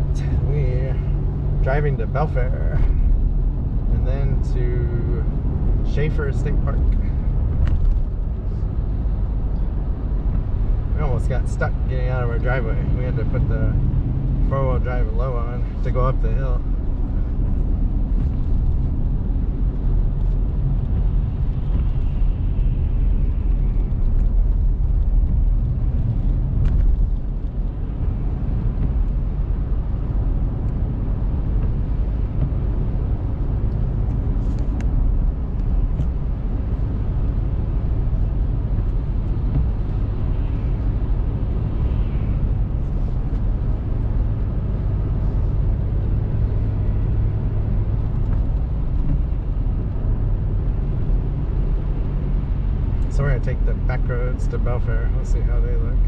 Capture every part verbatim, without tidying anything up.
we're driving to Belfair and then to Schaefer State Park. We almost got stuck getting out of our driveway. We had to put the four-wheel drive low on to go up the hill. So we're going to take the back roads to Belfair. Let's see how they look.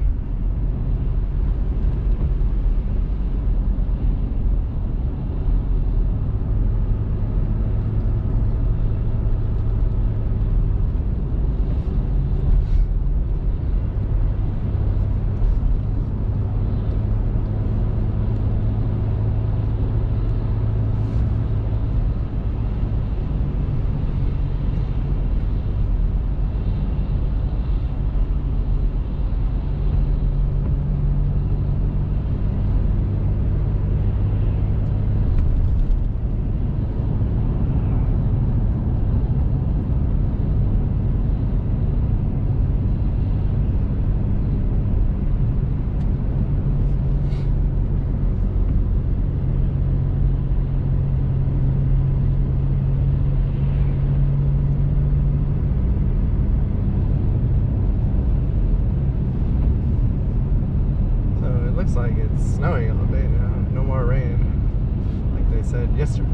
Looks like it's snowing all day now. No more rain, like they said yesterday.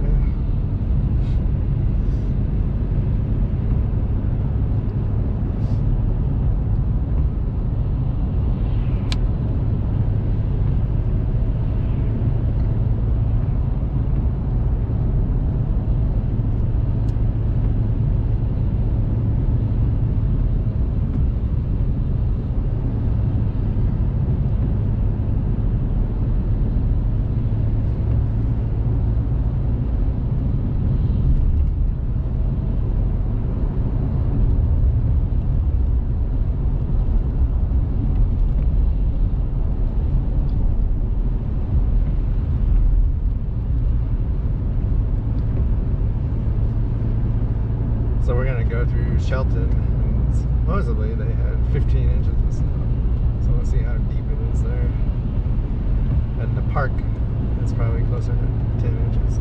So we're gonna go through Shelton, and supposedly they had fifteen inches of snow. So we'll see how deep it is there. And the park is probably closer to ten inches.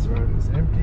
road is empty.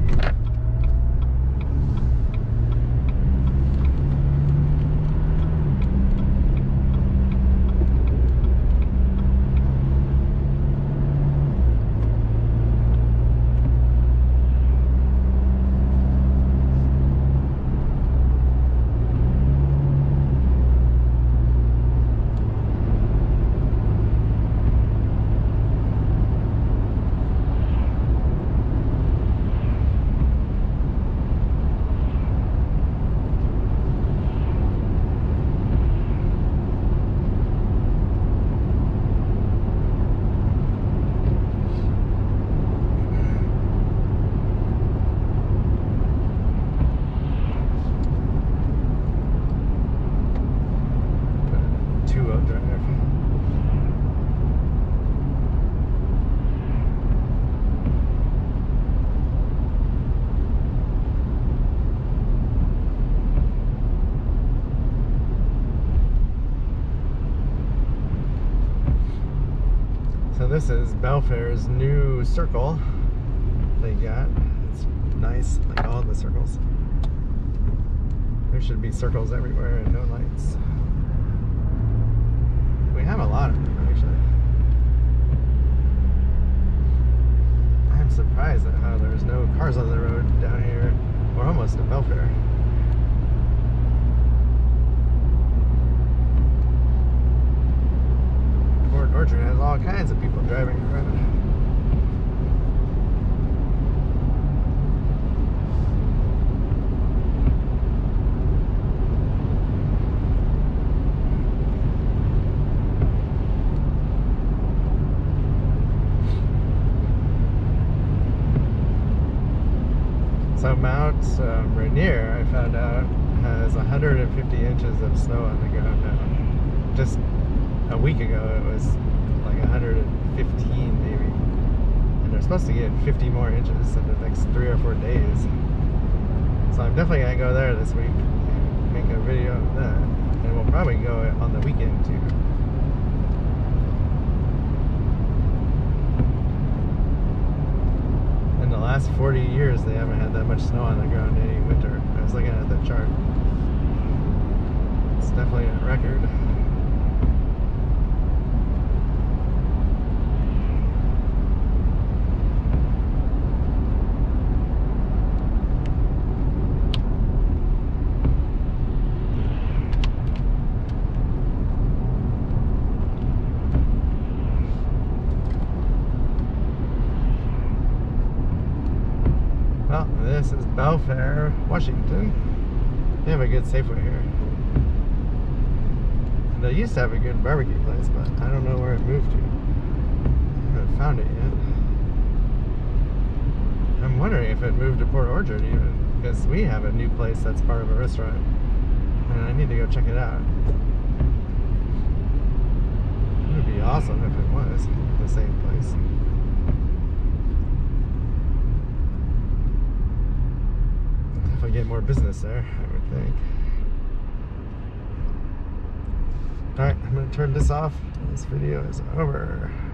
So this is Belfair's new circle they got. It's nice, like all the circles. There should be circles everywhere and no lights. We have a lot of them, actually. I'm surprised at how there's no cars on the road down here. We're almost at Belfair. Port Orchard has all kinds of people driving around. So Mount um, Rainier, I found out, has one hundred fifty inches of snow on the ground now. Just a week ago it was like one hundred fifteen maybe. And they're supposed to get fifty more inches in the next three or four days. So I'm definitely going to go there this week and make a video of that. And we'll probably go on the weekend too. In the last forty years they haven't had that much snow on the ground any winter. I was looking at the chart. It's definitely a record. Well, this is Belfair, Washington. They have a good Safeway here. They used to have a good barbecue place, but I don't know where it moved to. I haven't found it yet. I'm wondering if it moved to Port Orchard even, because we have a new place that's part of a restaurant. And I need to go check it out. It would be awesome if it was the same place. Get more business there, I would think. Alright, I'm going to turn this off. This video is over.